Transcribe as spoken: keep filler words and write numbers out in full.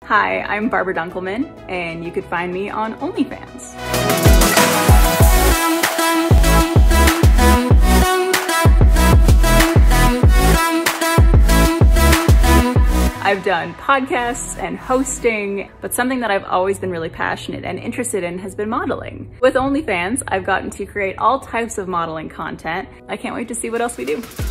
Hi, I'm Barbara Dunkelman, and you could find me on OnlyFans. I've done podcasts and hosting, but something that I've always been really passionate and interested in has been modeling. With OnlyFans, I've gotten to create all types of modeling content. I can't wait to see what else we do.